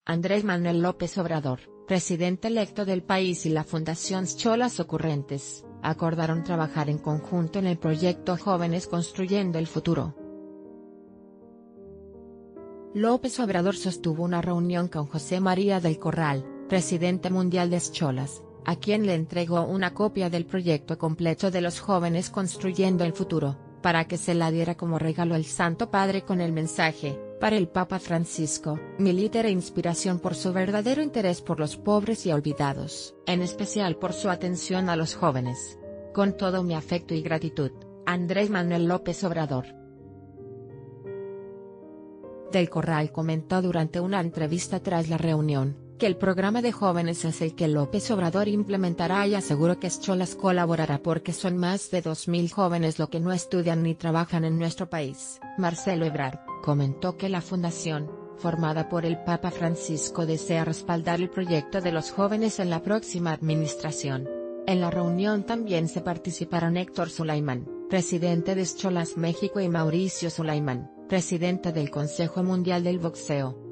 Andrés Manuel López Obrador, presidente electo del país, y la Fundación Scholas Ocurrentes, acordaron trabajar en conjunto en el proyecto Jóvenes Construyendo el Futuro. López Obrador sostuvo una reunión con José María del Corral, presidente mundial de Scholas, a quien le entregó una copia del proyecto completo de los Jóvenes Construyendo el Futuro, para que se la diera como regalo al Santo Padre con el mensaje: para el Papa Francisco, mi líder e inspiración por su verdadero interés por los pobres y olvidados, en especial por su atención a los jóvenes. Con todo mi afecto y gratitud, Andrés Manuel López Obrador. Del Corral comentó durante una entrevista tras la reunión, que el programa de jóvenes es el que López Obrador implementará, y aseguró que Scholas colaborará porque son más de 2.000 jóvenes los que no estudian ni trabajan en nuestro país. Marcelo Ebrard comentó que la fundación, formada por el Papa Francisco, desea respaldar el proyecto de los jóvenes en la próxima administración. En la reunión también se participaron Héctor Sulaimán, presidente de Scholas México, y Mauricio Sulaimán, presidente del Consejo Mundial del Boxeo.